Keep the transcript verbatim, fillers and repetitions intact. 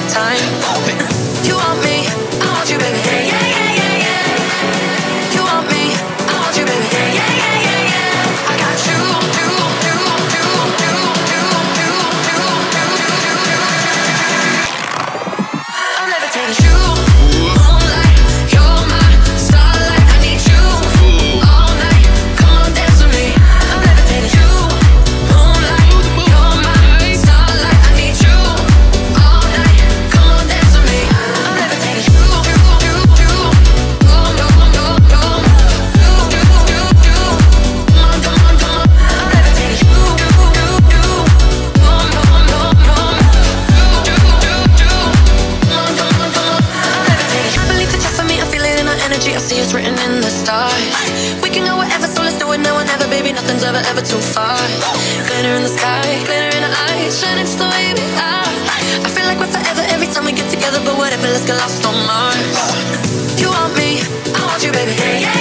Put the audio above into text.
time. You want me, I want you, baby. Yeah, yeah, yeah, yeah, yeah. You want me, I want you, baby. Yeah, yeah, yeah, yeah, yeah. I got you, you, you, you, you, you, you, you, you, you. I'm levitating you. Moonlight, you're my starlight. I need you all night. Come on, dance with me. I'm levitating you. Moonlight, you're my starlight. I need you all night. Come on, dance with me. I'm levitating you. You, you, you. Come on, come on, come on, come on. You, you, you, you. Come on, come on, come on. I'm levitating you. You, you, you. Come on, come on, come on, come on. You, you, you, you. Come on, come on, come on. I'm levitating. I believe that you're for me. I feel it in our energy. I see it's written in the stars. We can go wherever, so let's do it now or never, baby. Nothing's ever, ever too far. Glitter in the sky, glitter in our eyes, shining just the way we are. I feel like we're forever every time we get together, but whatever, let's get lost on Mars. You want me, I want you, baby. Yeah, yeah.